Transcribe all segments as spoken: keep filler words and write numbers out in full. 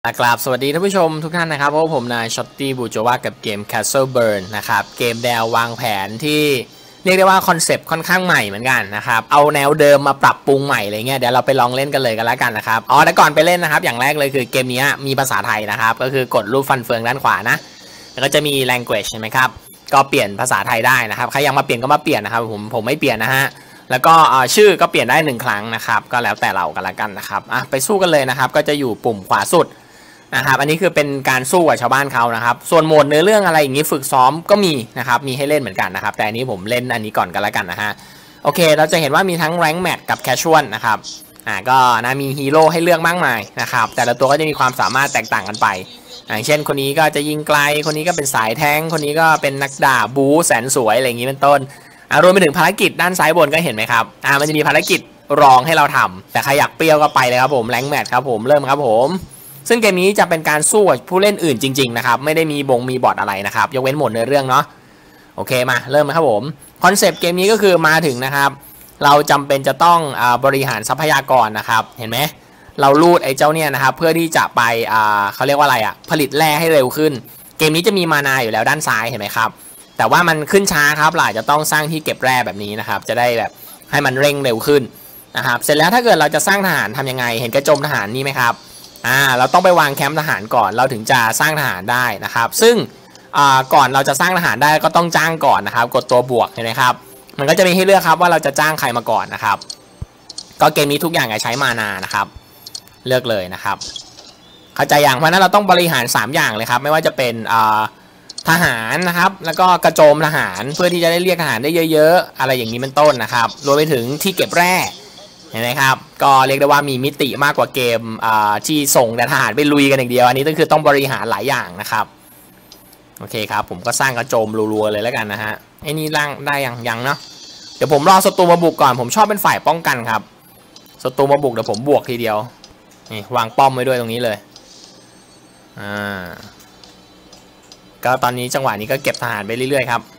กราบสวัสดีท่านผู้ชมทุกท่านนะครับเพราะผมนายช็อตตี้บูโจวากับเกม Castle Burn นะครับเกมแนววางแผนที่เรียกได้ว่าคอนเซปต์ค่อนข้างใหม่เหมือนกันนะครับเอาแนวเดิมมาปรับปรุงใหม่อะไรเงี้ยเดี๋ยวเราไปลองเล่นกันเลยกันแล้วกันนะครับอ๋อแต่ก่อนไปเล่นนะครับอย่างแรกเลยคือเกมนี้มีภาษาไทยนะครับก็คือกดรูปฟันเฟืองด้านขวานะแล้วก็จะมี language ใช่ไหมครับก็เปลี่ยนภาษาไทยได้นะครับใครอยากมาเปลี่ยนก็มาเปลี่ยนนะครับผมผมไม่เปลี่ยนนะฮะแล้วก็ชื่อก็เปลี่ยนได้หนึ่งครั้งนะครับก็แล้วแต่เรากันแล้วกันนะครับอ่ะไปสู้กันเลยนะครับก็จะอยู่ปุ่มขวาสุดนะครับอันนี้คือเป็นการสู้กับชาวบ้านเขานะครับส่วนโหมดเนื้อเรื่องอะไรอย่างนี้ฝึกซ้อมก็มีนะครับมีให้เล่นเหมือนกันนะครับแต่อันนี้ผมเล่นอันนี้ก่อนกันแล้วกันนะฮะโอเคเราจะเห็นว่ามีทั้งแรงค์แมทกับแคชชวลนะครับอ่าก็นะมีฮีโร่ให้เลือกมากมายนะครับแต่ละตัวก็จะมีความสามารถแตกต่างกันไปอย่างเช่นคนนี้ก็จะยิงไกลคนนี้ก็เป็นสายแทงคนนี้ก็เป็นนักดาบบู๊แสนสวยอะไรอย่างนี้เป็นต้นอ่ารวมไปถึงภารกิจด้านซ้ายบนก็เห็นไหมครับอ่ามันจะมีภารกิจรองให้เราทำแต่ใครอยากเปรี้ยวก็ไปเลยครับผมแรงค์แมทครับผมเริ่มครับผมซึ่งเกมนี้จะเป็นการสู้กับผู้เล่นอื่นจริงๆนะครับไม่ได้มีบงมีบอทอะไรนะครับยกเว้นโหมดในเรื่องเนาะโอเคมาเริ่มครับผมคอนเซปต์เกมนี้ก็คือมาถึงนะครับเราจำเป็นจะต้องอ่าบริหารทรัพยากรนะครับเห็นไหมเราลูดไอ้เจ้าเนี่ยนะครับเพื่อที่จะไปอ่าเขาเรียกว่าอะไรอ่ะผลิตแร่ให้เร็วขึ้นเกมนี้จะมีมานาอยู่แล้วด้านซ้ายเห็นไหมครับแต่ว่ามันขึ้นช้าครับเราจะต้องสร้างที่เก็บแร่แบบนี้นะครับจะได้แบบให้มันเร่งเร็วขึ้นนะครับเสร็จแล้วถ้าเกิดเราจะสร้างทหารทำยังไงเห็นกระจมทหารนี่ไหมครับอ่าเราต้องไปวางแคมป์ทหารก่อนเราถึงจะสร้างทหารได้นะครับซึ่งอ่าก่อนเราจะสร้างทหารได้ก็ต้องจ้างก่อนนะครับกดตัวบวกเห็นไหมครับมันก็จะมีให้เลือกครับว่าเราจะจ้างใครมาก่อนนะครับก็เกมนี้ทุกอย่างใช้มานานะครับเลือกเลยนะครับเข้าใจอย่างเพราะนั้นเราต้องบริหารสามอย่างเลยครับไม่ว่าจะเป็นอ่าทหารนะครับแล้วก็กระโจมทหารเพื่อที่จะได้เรียกทหารได้เยอะๆอะไรอย่างนี้เป็นต้นนะครับรวมไปถึงที่เก็บแร่เห็นไหมครับก็เรียกได้ว่ามีมิติมากกว่าเกมที่ส่งแต่ทหารไปลุยกันอย่างเดียวอันนี้ก็คือต้องบริหารหลายอย่างนะครับโอเคครับผมก็สร้างกระโจมรัวๆเลยแล้วกันนะฮะไอ้นี่ร่างได้ยังยังเนาะเดี๋ยวผมรอศัตรูมาบุกก่อนผมชอบเป็นฝ่ายป้องกันครับศัตรูมาบุกเดี๋ยวผมบวกทีเดียวนี่วางป้อมไว้ด้วยตรงนี้เลยอ่าก็ตอนนี้จังหวะนี้ก็เก็บทหารไปเรื่อยๆครับ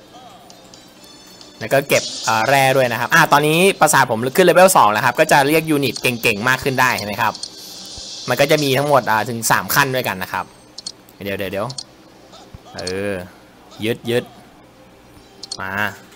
แล้วก็เก็บแร่ด้วยนะครับอ่าตอนนี้ปราสาทผมขึ้นเลเวลสองแล้วครับก็จะเรียกยูนิตเก่งๆมากขึ้นได้เห็นไหมครับมันก็จะมีทั้งหมดอ่าถึงสามขั้นด้วยกันนะครับเดี๋ยวเดี๋ยวเดี๋ยวเออยึดยึดมา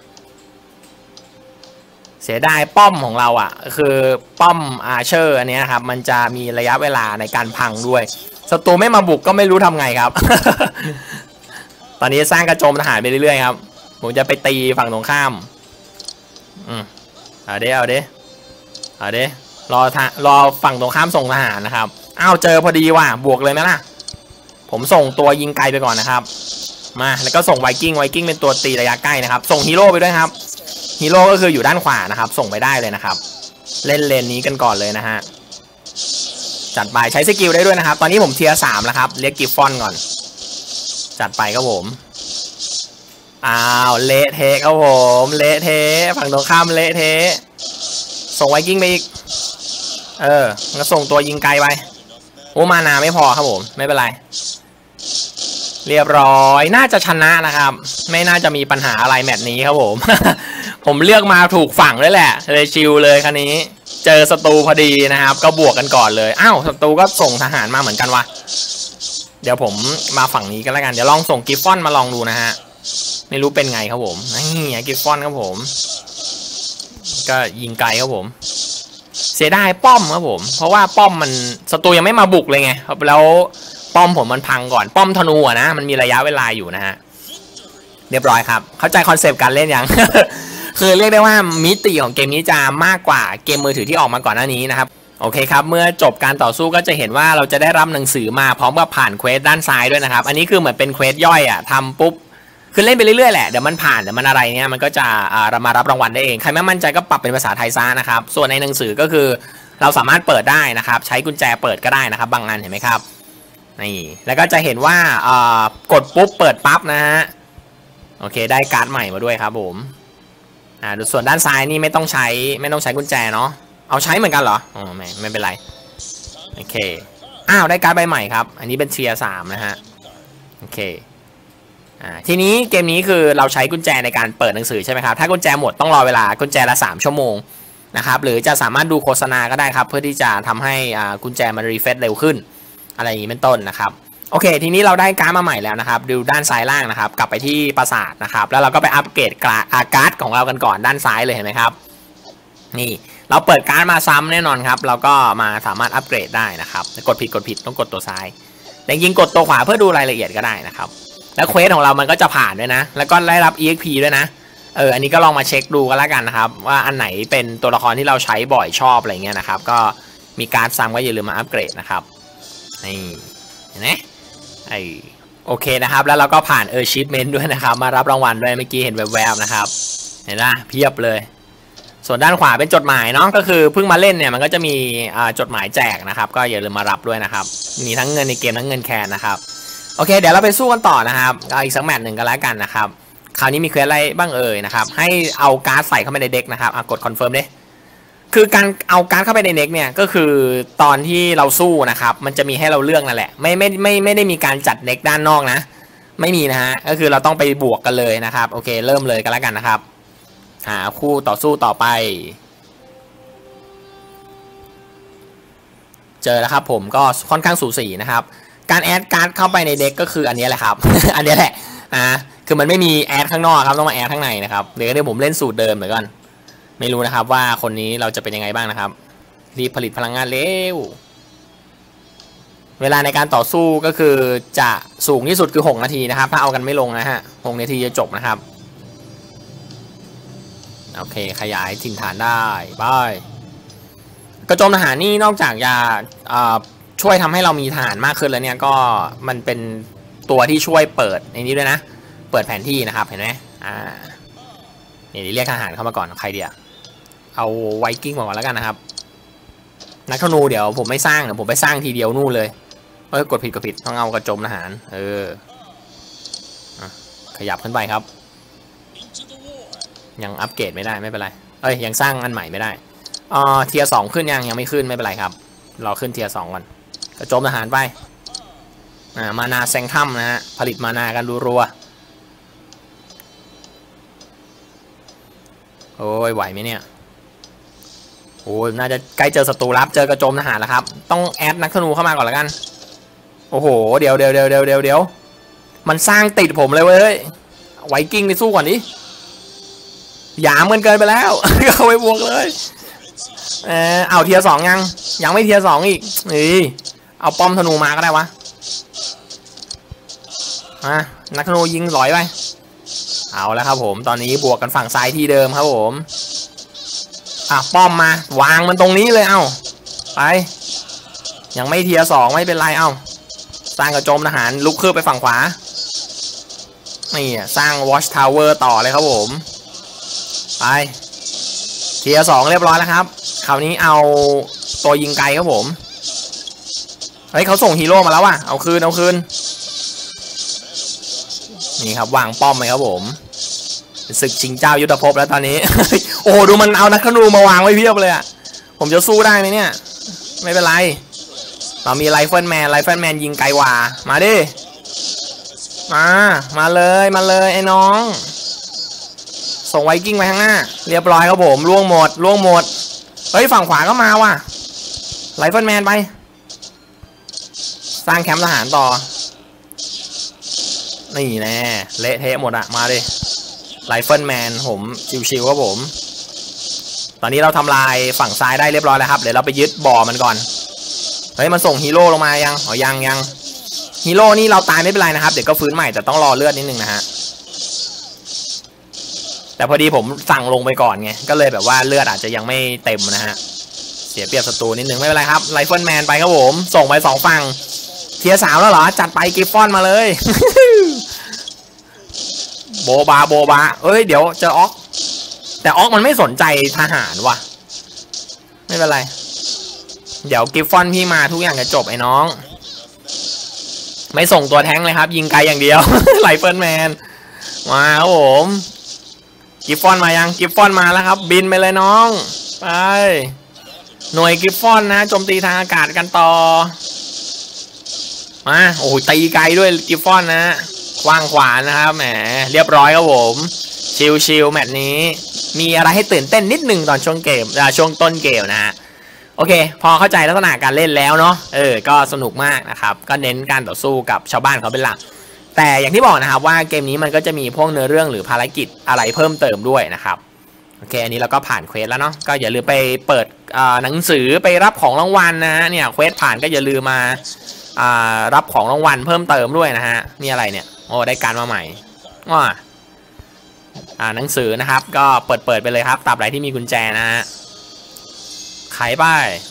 เสียดายป้อมของเราอ่ะคือป้อมอาร์เชอร์อันนี้นะครับมันจะมีระยะเวลาในการพังด้วยศัตรูไม่มาบุกก็ไม่รู้ทำไงครับ ตอนนี้สร้างกระโจมทหารไปเรื่อยๆครับผมจะไปตีฝั่งตรงข้ามอืมเอาเด้เอาเด้เอาเด้รอรอฝั่งตรงข้ามส่งทหารนะครับอ้าวเจอพอดีว่ะบวกเลยไหมล่ะผมส่งตัวยิงไกลไปก่อนนะครับมาแล้วก็ส่งไวกิ้งไวกิ้งเป็นตัวตีระยะใกล้นะครับส่งฮีโร่ไปด้วยครับฮีโร่ก็คืออยู่ด้านขวานะครับส่งไปได้เลยนะครับเล่นเลนนี้กันก่อนเลยนะฮะจัดไปใช้สกิลได้ด้วยนะครับตอนนี้ผมเทียร์สามแล้วครับเรียกกิฟฟอนก่อนจัดไปครับผมอ้าวเละเทะครับผมเละเทะฝั่งตรงข้ามเละเทะส่งไวกิ้งไปอีกเออก็ส่งตัวยิงไกลไปโอ้มานาไม่พอครับผมไม่เป็นไรเรียบร้อยน่าจะชนะนะครับไม่น่าจะมีปัญหาอะไรแมตช์นี้ครับผม ผมเลือกมาถูกฝั่งด้วยแหละเลยชิลเลยคันนี้เจอศัตรูพอดีนะครับก็บวกกันก่อนเลยอ้าวศัตรูก็ส่งทหารมาเหมือนกันวะเดี๋ยวผมมาฝั่งนี้กันแล้วกันเดี๋ยวลองส่งกิฟฟอนมาลองดูนะฮะไม่รู้เป็นไงครับผมนี่กิฟฟอนครับผมก็ยิงไกลครับผมเสียดายป้อมครับผมเพราะว่าป้อมมันศัตรูยังไม่มาบุกเลยไงแล้วป้อมผมมันพังก่อนป้อมธนูอะนะมันมีระยะเวลาอยู่นะฮะเรียบร้อยครับเข้าใจคอนเซปต์การเล่นยัง คือเรียกได้ว่ามิติของเกมนี้จะมากกว่าเกมมือถือที่ออกมาก่อนหน้านี้นะครับโอเคครับเมื่อจบการต่อสู้ก็จะเห็นว่าเราจะได้รับหนังสือมาพร้อมกับผ่านเควสด้านซ้ายด้วยนะครับอันนี้คือเหมือนเป็นเควสย่อยอะทำปุ๊บคือเล่นไปเรื่อยๆแหละเดี๋ยวมันผ่านเดี๋ยวมันอะไรเนี่ยมันก็จะมารับรางวัลได้เองใครไม่มั่นใจก็ปรับเป็นภาษาไทยซะนะครับส่วนในหนังสือก็คือเราสามารถเปิดได้นะครับใช้กุญแจเปิดก็ได้นะครับบางอันเห็นไหมครับนี่แล้วก็จะเห็นว่ากดปุ๊บเปิดปั๊บนะฮะโอเคได้การ์ดใหม่มาด้วยครับผมอ่าส่วนด้านซ้ายนี่ไม่ต้องใช้ไม่ต้องใช้กุญแจเนาะเอาใช้เหมือนกันเหรออ๋อไม่ไม่เป็นไรโอเคอ้าวได้การ์ดใบใหม่ครับอันนี้เป็นเทียร์สามนะฮะโอเคอ่าทีนี้เกมนี้คือเราใช้กุญแจในการเปิดหนังสือใช่ไหมครับถ้ากุญแจหมดต้องรอเวลากุญแจละสามชั่วโมงนะครับหรือจะสามารถดูโฆษณาก็ได้ครับเพื่อที่จะทำให้อ่ากุญแจมันรีเฟรชเร็วขึ้นอะไรอย่างนี้เป็นต้นนะครับโอเคทีนี้เราได้การ์ดมาใหม่แล้วนะครับดูด้านซ้ายล่างนะครับกลับไปที่ปราสาทนะครับแล้วเราก็ไปอัปเกรดการ์ดของเรากันก่อนด้านซ้ายเลยเห็นไหมครับนี่เราเปิดการ์ดมาซ้ำแน่นอนครับเราก็มาสามารถอัปเกรดได้นะครับกดผิดกดผิดต้องกดตัวซ้ายแต่ยิงกดตัวขวาเพื่อดูรายละเอียดก็ได้นะครับแล้วเควสของเรามันก็จะผ่านด้วยนะแล้วก็ได้รับ อี เอ็กซ์ พี ด้วยนะเอออันนี้ก็ลองมาเช็คดูกันแล้วกันนะครับว่าอันไหนเป็นตัวละครที่เราใช้บ่อยชอบอะไรเงี้ยนะครับก็มีการ์ดซ้ำก็อย่าลืมมาอัปเกรดนะครับนี่เห็นไหมไอโอเคนะครับแล้วเราก็ผ่านเออชีทเมนต์ด้วยนะครับมารับรางวัลด้วยเมื่อกี้เห็นแวบๆนะครับเห็นไหมเพียบเลยส่วนด้านขวาเป็นจดหมายเนาะก็คือเพิ่งมาเล่นเนี่ยมันก็จะมีจดหมายแจกนะครับก็อย่าลืมมารับด้วยนะครับมีทั้งเงินในเกมทั้งเงินแคนนะครับโอเคเดี๋ยวเราไปสู้กันต่อนะครับอีกสักแมตช์หนึ่งกันแล้วกันนะครับคราวนี้มีเควสอะไรบ้างเอ่ยนะครับให้เอาการ์ดใส่เข้าไปในเด็กนะครับกดคอนเฟิร์มดิคือการเอาการ์ดเข้าไปในเด็กเนี่ยก็คือตอนที่เราสู้นะครับมันจะมีให้เราเลือกนั่นแหละไม่ไม่ไม่ไม่ได้มีการจัดเด็กด้านนอกนะไม่มีนะฮะก็คือเราต้องไปบวกกันเลยนะครับโอเคเริ่มเลยกันแล้วกันนะครับหาคู่ต่อสู้ต่อไปเจอแล้วครับผมก็ค่อนข้างสูสีนะครับการแอดการ์ดเข้าไปในเด็กก็คืออันนี้แหละครับ อันนี้แหละอ่าคือมันไม่มีแอดข้างนอกครับต้องมาแอดข้างในนะครับเดี๋ยวเดี๋ยวผมเล่นสูตรเดิมเดี๋ยวก่อนไม่รู้นะครับว่าคนนี้เราจะเป็นยังไงบ้างนะครับรีบผลิตพลังงานเร็วเวลาในการต่อสู้ก็คือจะสูงที่สุดคือหกนาทีนะครับถ้าเอากันไม่ลงนะฮะหกนาทีจะจบนะครับโอเคขยายถิ่นฐานได้บายกระโจมทหารนี่นอกจากจะช่วยทำให้เรามีทหารมากขึ้นแล้วเนี่ยก็มันเป็นตัวที่ช่วยเปิดในนี้ด้วยนะเปิดแผนที่นะครับเห็นไหมอ่านี่เรียกทหารเข้ามาก่อนใครเดียวเอาไวกิ้งมาก่อนแล้วกันนะครับนักธนูเดี๋ยวผมไม่สร้างเดี๋ยวผมไปสร้างทีเดียวนู่นเลยเออกดผิดกดผิดต้องเอากระโจมทหารเออขยับขึ้นไปครับยังอัปเกรดไม่ได้ไม่เป็นไรเอ้ยยังสร้างอันใหม่ไม่ได้อ่าเทียร์สองขึ้นยังยังไม่ขึ้นไม่เป็นไรครับรอขึ้นเทียร์สองก่อนกระโจมทหารไปอ่ามานาแซงถ้ำนะฮะผลิตมานากันดูรัวโอ้ยไหวไหมเนี่ยโอ้ยน่าจะใกล้เจอศัตรูรับเจอกระโจมทหารแล้วครับต้องแอดนักธนูเข้ามาก่อนแล้วกันโอ้โหเดี๋ยวเดี๋ยวเดี๋ยวเดี๋ยวเดี๋ยวเดี๋ยวมันสร้างติดผมเลยเว้ยไวกิ้งไปสู้ก่อนดิหยามกันเกินไปแล้ว เอาไปบวกเลยเออเอาเทียร์สองยังยังไม่เทียร์สองอีกนี่เอาป้อมธนูมาก็ได้วะอ่ะนักธนูยิงลอยไปเอาแล้วครับผมตอนนี้บวกกันฝั่งซ้ายที่เดิมครับผมอ่ะป้อมมาวางมันตรงนี้เลยเอ้าไปยังไม่เทียร์สองไม่เป็นไรเอ้าสร้างกระโจมทหารลุกขึ้นไปฝั่งขวานี่สร้าง Watch Tower ต่อเลยครับผมไปเทียร์สองเรียบร้อยแล้วครับคราวนี้เอาตัวยิงไกลครับผมเฮ้ยเขาส่งฮีโร่มาแล้วว่ะเอาคืนเอาคืนนี่ครับวางป้อมไปครับผมศึกชิงเจ้ายุทธภพแล้วตอนนี้ โอ้โหดูมันเอานักธนูมาวางไว้เพียบเลยอะผมจะสู้ได้ไหมเนี่ยไม่เป็นไรเรามีไรเฟิลแมนไรเฟิลแมนยิงไกลกว่ามาดิมามาเลยมาเลยไอ้น้องส่งไวกิ้งไปข้างหน้าเรียบร้อยครับผมล่วงหมดล่วงหมดเฮ้ยฝั่งขวาก็มาว่ะไรเฟิลแมนไปสร้างแคมป์ทหารต่อนี่แน่เละเทะหมดอะมาดิไรเฟิลแมนผมชิวๆครับผมตอนนี้เราทำลายฝั่งซ้ายได้เรียบร้อยแล้วครับเดี๋ยวเราไปยึดบ่อมันก่อนเฮ้ยมันส่งฮีโร่ลงมายังอ๋อยังยังฮีโร่นี่เราตายไม่เป็นไรนะครับเดี๋ยวก็ฟื้นใหม่แต่ต้องรอเลือดนิดนึงนะฮะแต่พอดีผมสั่งลงไปก่อนไงก็เลยแบบว่าเลือดอาจจะยังไม่เต็มนะฮะเสียเปรียบศัตรูนิดนึงไม่เป็นไรครับไรเฟิลแมนไปครับผมส่งไปสองฝั่งเทียร์สามแล้วเหรอจัดไปกิฟฟอนมาเลย โบบาโบบาเอ้ยเดี๋ยวเจอออกแต่ออกมันไม่สนใจทหารว่ะไม่เป็นไรเดี๋ยวกิฟฟอนพี่มาทุกอย่างจะจบไอ้น้องไม่ส่งตัวแท้งเลยครับยิงไกลอย่างเดียว ไรเฟิลแมนมาครับผมกิฟฟอนมายังกิฟฟอนมาแล้วครับบินไปเลยน้องไปหน่วยกิฟฟอนนะโจมตีทางอากาศกันต่อมาโอ้โหตีไกลด้วยกิฟฟอนนะกว้างขวางนะครับแหมเรียบร้อยครับผมชิลๆแมตช์นี้มีอะไรให้ตื่นเต้นนิดนึงตอนช่วงเกมช่วงต้นเกมนะฮะโอเคพอเข้าใจลักษณะการเล่นแล้วเนาะเออก็สนุกมากนะครับก็เน้นการต่อสู้กับชาวบ้านเขาเป็นหลักแต่อย่างที่บอกนะครับว่าเกมนี้มันก็จะมีพวกเนื้อเรื่องหรือภารกิจอะไรเพิ่มเติมด้วยนะครับโอเคอันนี้เราก็ผ่านเควสแล้วเนาะก็อย่าลืมไปเปิดหนังสือไปรับของรางวัลนะฮะเนี่ยเควสผ่านก็อย่าลืมมารับของรางวัลเพิ่มเติมด้วยนะฮะนี่อะไรเนี่ยโอ้ได้การมาใหม่ว้าอ่าหนังสือนะครับก็เปิดเปิดไปเลยครับตราบใดที่มีกุญแจนะฮะไขไป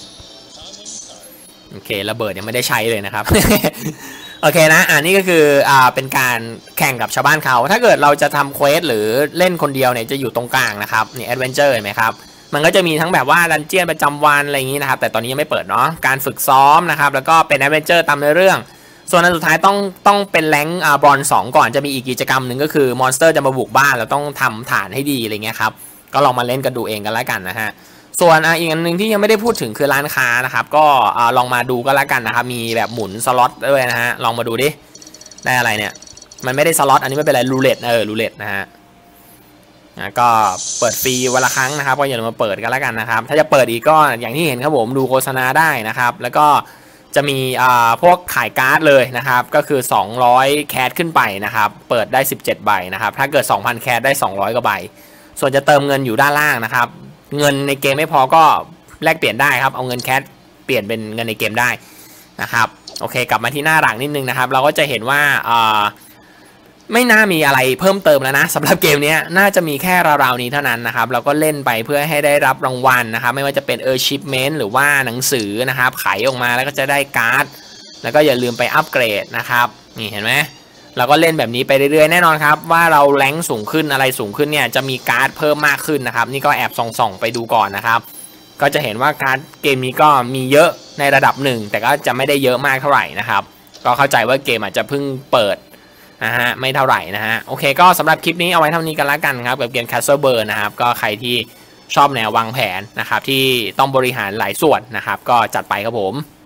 โอเคระเบิดยังไม่ได้ใช้เลยนะครับ โอเคนะอันนี้ก็คืออ่าเป็นการแข่งกับชาวบ้านเขาถ้าเกิดเราจะทำเควสหรือเล่นคนเดียวเนี่ยจะอยู่ตรงกลางนะครับนี่แอดเวนเจอร์เห็นไหมครับมันก็จะมีทั้งแบบว่าดันเจี้ยนประจำวันอะไรอย่างนี้นะครับแต่ตอนนี้ยังไม่เปิดเนาะการฝึกซ้อมนะครับแล้วก็เป็นแอดเวนเจอร์ตามเรื่องส่วนอันสุดท้ายต้องต้องเป็นแรงค์อ่าบรอนซ์สองก่อนจะมีอีกกิจกรรมหนึ่งก็คือมอนสเตอร์จะมาบุกบ้านเราต้องทำฐานให้ดีอะไรเงี้ยครับก็ลองมาเล่นกันดูเองกันแล้วกันนะฮะส่วนอีกอันหนึ่งที่ยังไม่ได้พูดถึงคือร้านค้านะครับก็ลองมาดูก็แล้วกันนะครับมีแบบหมุนสล็อตด้วยนะฮะลองมาดูดิได้อะไรเนี่ยมันไม่ได้สล็อตอันนี้ไม่เป็นไรรูเล็ตเออรูเล็ตนะฮะก็เปิดฟรีวันละครั้งนะครับก็อย่าลืมมาเปิดกันแล้วกันนะครับถ้าจะเปิดอีกก็อย่างที่เห็นครับผมดูโฆษณาได้นะครับแล้วก็จะมีพวกขายการ์ดเลยนะครับก็คือสองร้อยแคสขึ้นไปนะครับเปิดได้สิบเจ็ดใบนะครับถ้าเกิด สองพัน แคสได้สองร้อยกว่าใบส่วนจะเติมเงินอยู่ด้านล่างนะครับเงินในเกมไม่พอก็แลกเปลี่ยนได้ครับเอาเงินแคสเปลี่ยนเป็นเงินในเกมได้นะครับโอเคกลับมาที่หน้าหลังนิดนึงนะครับเราก็จะเห็นว่าไม่น่ามีอะไรเพิ่มเติมแล้วนะสำหรับเกมนี้น่าจะมีแค่ราวๆนี้เท่านั้นนะครับเราก็เล่นไปเพื่อให้ได้รับรางวัลนะครับไม่ว่าจะเป็นเออร์ชิปเมนต์หรือว่าหนังสือนะครับไขออกมาแล้วก็จะได้การ์ดแล้วก็อย่าลืมไปอัปเกรดนะครับนี่เห็นไหมเราก็เล่นแบบนี้ไปเรื่อยๆแน่นอนครับว่าเราแรงสูงขึ้นอะไรสูงขึ้นเนี่ยจะมีการ์ดเพิ่มมากขึ้นนะครับนี่ก็แอบส่องๆไปดูก่อนนะครับก็จะเห็นว่าการ์ดเกมนี้ก็มีเยอะในระดับหนึ่งแต่ก็จะไม่ได้เยอะมากเท่าไหร่นะครับก็เข้าใจว่าเกมอาจจะเพิ่งเปิดนะฮะไม่เท่าไหร่นะฮะโอเคก็สำหรับคลิปนี้เอาไว้เท่านี้กันละกันครับกับเกม Castle Burn นะครับก็ใครที่ชอบแนววางแผนนะครับที่ต้องบริหารหลายส่วนนะครับก็จัดไปครับผม